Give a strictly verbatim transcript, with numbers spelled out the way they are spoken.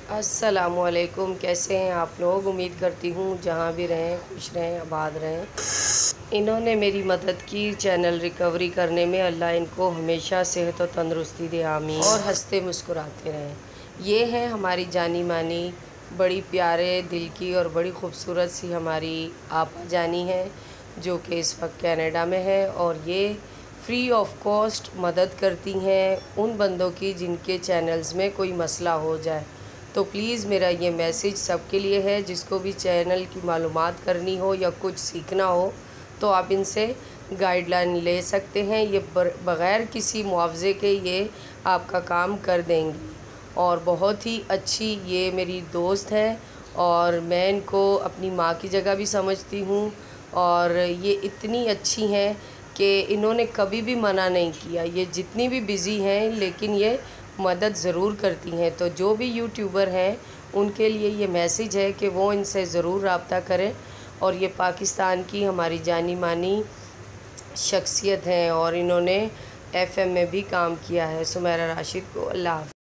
अस्सलामुअलैकुम, कैसे हैं आप लोग। उम्मीद करती हूँ जहाँ भी रहें खुश रहें, आबाद रहें। इन्होंने मेरी मदद की चैनल रिकवरी करने में। अल्लाह इनको हमेशा सेहत और तंदुरुस्ती दे, आमीन। और हंसते मुस्कुराते रहें। ये हैं हमारी जानी मानी, बड़ी प्यारे दिल की और बड़ी ख़ूबसूरत सी हमारी आपा जानी है, जो कि इस वक्त कनाडा में है। और ये फ्री ऑफ कॉस्ट मदद करती हैं उन बंदों की जिनके चैनल्स में कोई मसला हो जाए। तो प्लीज़ मेरा ये मैसेज सबके लिए है, जिसको भी चैनल की मालूमात करनी हो या कुछ सीखना हो तो आप इनसे गाइडलाइन ले सकते हैं। ये बग़ैर किसी मुआवजे के ये आपका काम कर देंगी। और बहुत ही अच्छी ये मेरी दोस्त है और मैं इनको अपनी माँ की जगह भी समझती हूँ। और ये इतनी अच्छी हैं कि इन्होंने कभी भी मना नहीं किया। ये जितनी भी बिज़ी हैं लेकिन ये मदद ज़रूर करती हैं। तो जो भी यूट्यूबर हैं उनके लिए ये मैसेज है कि वो इनसे ज़रूर रब्ता करें। और ये पाकिस्तान की हमारी जानी मानी शख्सियत हैं और इन्होंने एफ एम में भी काम किया है। सुमेरा राशिद को अल्लाह हाफ़िज़।